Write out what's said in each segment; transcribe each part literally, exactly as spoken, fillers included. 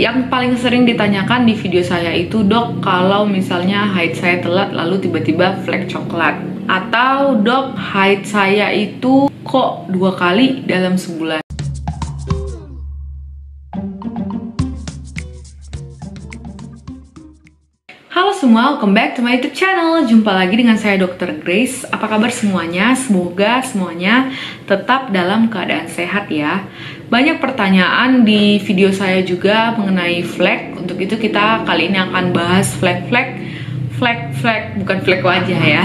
Yang paling sering ditanyakan di video saya itu, dok, kalau misalnya haid saya telat lalu tiba-tiba flek coklat, atau dok, haid saya itu kok dua kali dalam sebulan. Halo semua, welcome back to my YouTube channel. Jumpa lagi dengan saya Dokter Grace. Apa kabar semuanya? Semoga semuanya tetap dalam keadaan sehat ya. Banyak pertanyaan di video saya juga mengenai flek. Untuk itu kita kali ini akan bahas flek-flek. Flek-flek, bukan flek wajah ya.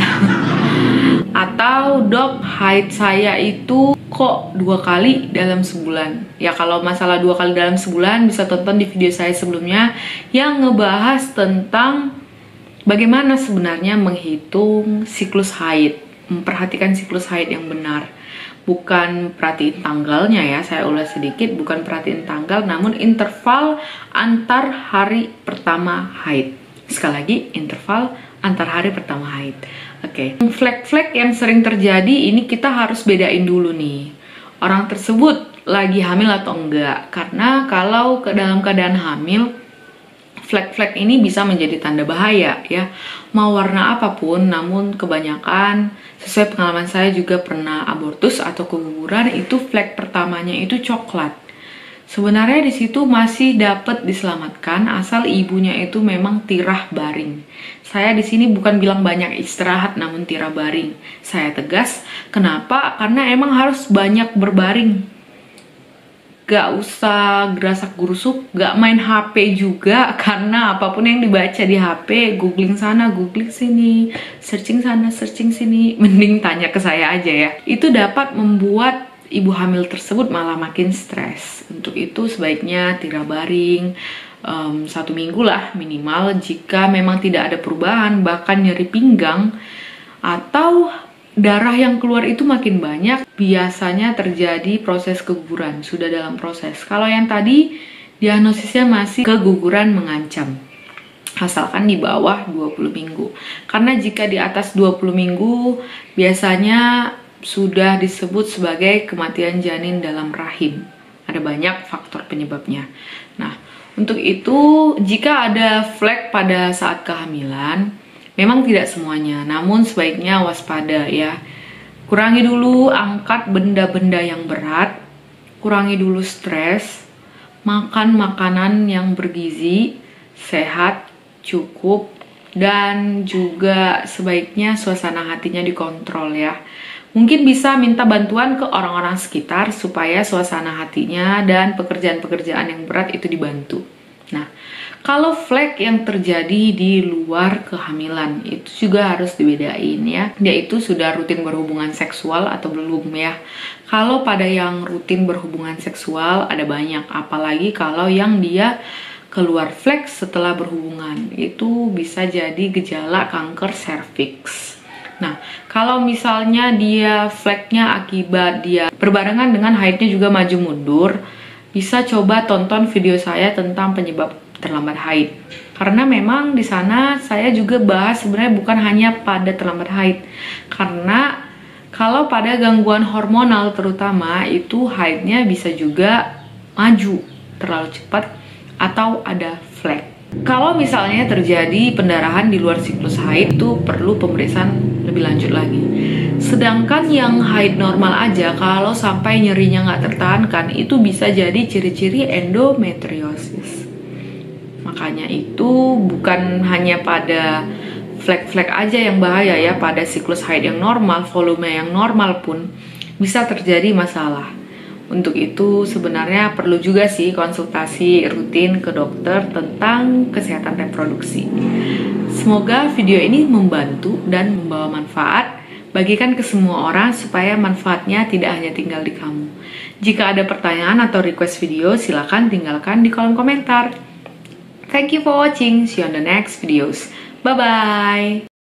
Atau dok, haid saya itu kok dua kali dalam sebulan. Ya kalau masalah dua kali dalam sebulan bisa tonton di video saya sebelumnya yang ngebahas tentang bagaimana sebenarnya menghitung siklus haid, memperhatikan siklus haid yang benar. Bukan perhatiin tanggalnya ya, saya ulas sedikit, bukan perhatiin tanggal, namun interval antar hari pertama haid. Sekali lagi, interval antar hari pertama haid. Oke, okay. Flek-flek yang sering terjadi ini kita harus bedain dulu nih. Orang tersebut lagi hamil atau enggak. Karena kalau ke dalam keadaan hamil, flek-flek ini bisa menjadi tanda bahaya ya. Mau warna apapun, namun kebanyakan sesuai pengalaman saya juga pernah abortus atau keguguran, itu flek pertamanya itu coklat. Sebenarnya di situ masih dapat diselamatkan asal ibunya itu memang tirah baring. Saya di sini bukan bilang banyak istirahat namun tirah baring. Saya tegas, kenapa? Karena emang harus banyak berbaring. Gak usah gerasak gerusuk, gak main H P juga, karena apapun yang dibaca di H P, googling sana, googling sini, searching sana, searching sini, mending tanya ke saya aja ya. Itu dapat membuat ibu hamil tersebut malah makin stres. Untuk itu sebaiknya tirah baring um, satu minggu lah minimal. Jika memang tidak ada perubahan, bahkan nyeri pinggang atau darah yang keluar itu makin banyak, biasanya terjadi proses keguguran, sudah dalam proses. Kalau yang tadi diagnosisnya masih keguguran mengancam, asalkan di bawah dua puluh minggu. Karena jika di atas dua puluh minggu biasanya sudah disebut sebagai kematian janin dalam rahim. Ada banyak faktor penyebabnya. Nah, untuk itu jika ada flek pada saat kehamilan, memang tidak semuanya, namun sebaiknya waspada ya. Kurangi dulu angkat benda-benda yang berat, kurangi dulu stres, makan makanan yang bergizi, sehat, cukup, dan juga sebaiknya suasana hatinya dikontrol ya. Mungkin bisa minta bantuan ke orang-orang sekitar supaya suasana hatinya dan pekerjaan-pekerjaan yang berat itu dibantu. Nah, kalau flek yang terjadi di luar kehamilan itu juga harus dibedain ya. Dia itu sudah rutin berhubungan seksual atau belum ya. Kalau pada yang rutin berhubungan seksual ada banyak, apalagi kalau yang dia keluar flek setelah berhubungan, itu bisa jadi gejala kanker serviks. Nah, kalau misalnya dia fleknya akibat dia berbarengan dengan haidnya juga maju mundur, bisa coba tonton video saya tentang penyebab terlambat haid. Karena memang di sana saya juga bahas sebenarnya bukan hanya pada terlambat haid. Karena kalau pada gangguan hormonal terutama itu haidnya bisa juga maju terlalu cepat atau ada flek. Kalau misalnya terjadi pendarahan di luar siklus haid, itu perlu pemeriksaan lebih lanjut lagi. Sedangkan yang haid normal aja, kalau sampai nyerinya nggak tertahankan, itu bisa jadi ciri-ciri endometriosis. Makanya itu bukan hanya pada flek-flek aja yang bahaya ya, pada siklus haid yang normal, volume yang normal pun bisa terjadi masalah. Untuk itu sebenarnya perlu juga sih konsultasi rutin ke dokter tentang kesehatan reproduksi. Semoga video ini membantu dan membawa manfaat. Bagikan ke semua orang supaya manfaatnya tidak hanya tinggal di kamu. Jika ada pertanyaan atau request video, silakan tinggalkan di kolom komentar. Thank you for watching. See you on the next videos. Bye-bye.